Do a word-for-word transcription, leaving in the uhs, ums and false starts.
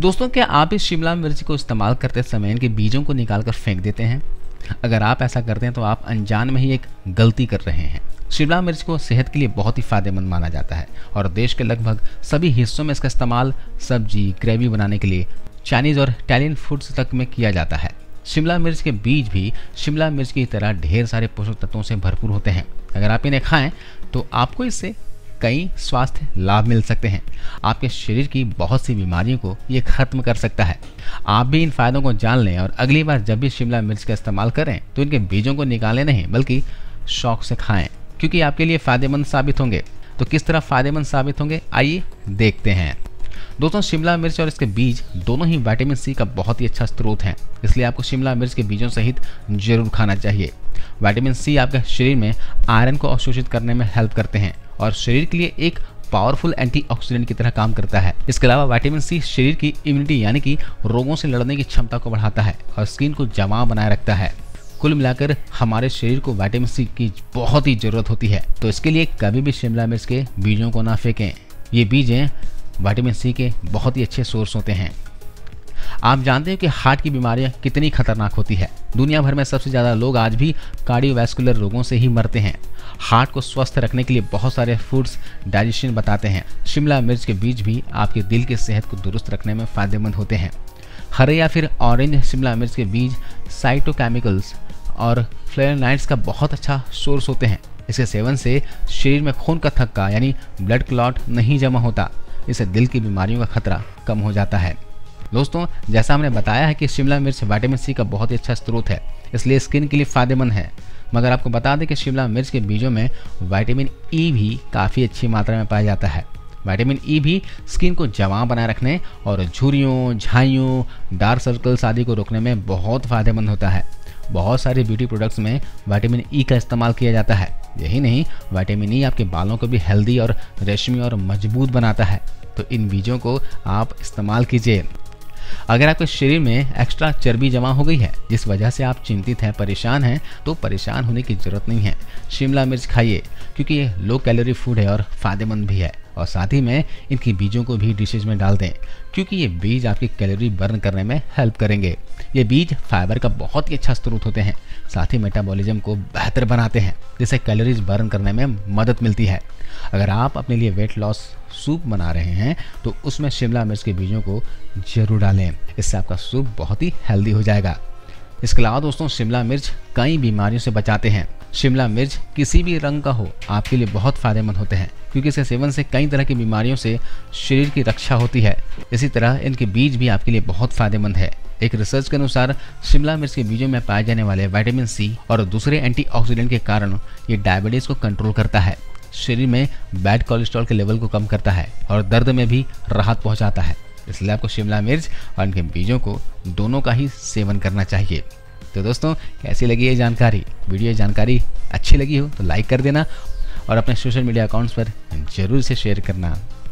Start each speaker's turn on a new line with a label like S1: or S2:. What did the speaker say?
S1: दोस्तों, क्या आप इस शिमला मिर्च को इस्तेमाल करते समय इनके बीजों को निकाल कर फेंक देते हैं? अगर आप ऐसा करते हैं तो आप अनजान में ही एक गलती कर रहे हैं। शिमला मिर्च को सेहत के लिए बहुत ही फायदेमंद माना जाता है और देश के लगभग सभी हिस्सों में इसका इस्तेमाल सब्जी, ग्रेवी बनाने के लिए, चाइनीज़ और इटालियन फूड्स तक में किया जाता है। शिमला मिर्च के बीज भी शिमला मिर्च की तरह ढेर सारे पोषक तत्वों से भरपूर होते हैं। अगर आप इन्हें खाएं तो आपको इससे कई स्वास्थ्य लाभ मिल सकते हैं। आपके शरीर की बहुत सी बीमारियों को ये खत्म कर सकता है। आप भी इन फायदों को जान लें और अगली बार जब भी शिमला मिर्च का इस्तेमाल करें तो इनके बीजों को निकालें नहीं, बल्कि शौक से खाएं, क्योंकि आपके लिए फ़ायदेमंद साबित होंगे। तो किस तरह फ़ायदेमंद साबित होंगे, आइए देखते हैं। दोस्तों, शिमला मिर्च और इसके बीज दोनों ही विटामिन सी का बहुत ही अच्छा स्रोत हैं, इसलिए आपको शिमला मिर्च के बीजों सहित जरूर खाना चाहिए। विटामिन सी आपके शरीर में आयरन को अवशोषित करने में हेल्प करते हैं और शरीर के लिए एक पावरफुल एंटीऑक्सीडेंट की तरह काम करता है। इसके अलावा विटामिन सी शरीर की इम्यूनिटी यानी कि रोगों से लड़ने की क्षमता को बढ़ाता है और स्किन को जमा बनाए रखता है। कुल मिलाकर हमारे शरीर को विटामिन सी की बहुत ही जरूरत होती है, तो इसके लिए कभी भी शिमला मिर्च के बीजों को ना फेंकें। ये बीजें विटामिन सी के बहुत ही अच्छे सोर्स होते हैं। आप जानते हैं कि हार्ट की बीमारियां कितनी खतरनाक होती है। दुनिया भर में सबसे ज़्यादा लोग आज भी कार्डियोवैस्कुलर रोगों से ही मरते हैं। हार्ट को स्वस्थ रखने के लिए बहुत सारे फूड्स डाइजेशन बताते हैं। शिमला मिर्च के बीज भी आपके दिल की सेहत को दुरुस्त रखने में फ़ायदेमंद होते हैं। हरे या फिर ऑरेंज शिमला मिर्च के बीज साइटोकेमिकल्स और फ्लेवोनॉइड्स का बहुत अच्छा सोर्स होते हैं। इसके सेवन से शरीर में खून का थक्का यानी ब्लड क्लॉट नहीं जमा होता। इससे दिल की बीमारियों का खतरा कम हो जाता है। दोस्तों, जैसा हमने बताया है कि शिमला मिर्च विटामिन सी का बहुत ही अच्छा स्रोत है, इसलिए स्किन के लिए फ़ायदेमंद है। मगर आपको बता दें कि शिमला मिर्च के बीजों में विटामिन ई भी काफ़ी अच्छी मात्रा में पाया जाता है। विटामिन ई भी स्किन को जवां बनाए रखने और झुर्रियों, झाइयों, डार्क सर्कल्स आदि को रोकने में बहुत फ़ायदेमंद होता है। बहुत सारे ब्यूटी प्रोडक्ट्स में विटामिन ई का इस्तेमाल किया जाता है। यही नहीं, विटामिन ई आपके बालों को भी हेल्दी और रेशमी और मजबूत बनाता है। तो इन बीजों को आप इस्तेमाल कीजिए। अगर आपके शरीर में एक्स्ट्रा चर्बी जमा हो गई है जिस वजह से आप चिंतित हैं, परेशान हैं, तो परेशान होने की ज़रूरत नहीं है। शिमला मिर्च खाइए, क्योंकि ये लो कैलोरी फूड है और फ़ायदेमंद भी है। और साथ ही में इनकी बीजों को भी डिशेज में डाल दें, क्योंकि ये बीज आपकी कैलोरी बर्न करने में हेल्प करेंगे। ये बीज फाइबर का बहुत ही अच्छा स्रोत होते हैं, साथ ही मेटाबॉलिज्म को बेहतर बनाते हैं, जिससे कैलोरीज बर्न करने में मदद मिलती है। अगर आप अपने लिए वेट लॉस सूप बना रहे हैं तो उसमें शिमला मिर्च के बीजों को जरूर डालें। इससे आपका सूप बहुत ही हेल्दी हो जाएगा। इसके अलावा दोस्तों, शिमला मिर्च कई बीमारियों से बचाते हैं। शिमला मिर्च किसी भी रंग का हो आपके लिए बहुत फ़ायदेमंद होते हैं, क्योंकि इसके सेवन से कई तरह की बीमारियों से शरीर की रक्षा होती है। इसी तरह इनके बीज भी आपके लिए बहुत फ़ायदेमंद है। एक रिसर्च के अनुसार शिमला मिर्च के बीजों में पाए जाने वाले विटामिन सी और दूसरे एंटीऑक्सीडेंट के कारण ये डायबिटीज़ को कंट्रोल करता है, शरीर में बैड कोलेस्ट्रॉल के लेवल को कम करता है और दर्द में भी राहत पहुंचाता है। इसलिए आपको शिमला मिर्च और इनके बीजों को दोनों का ही सेवन करना चाहिए। तो दोस्तों, कैसी लगी ये जानकारी? वीडियो ये जानकारी अच्छी लगी हो तो लाइक कर देना और अपने सोशल मीडिया अकाउंट्स पर जरूर से शेयर करना।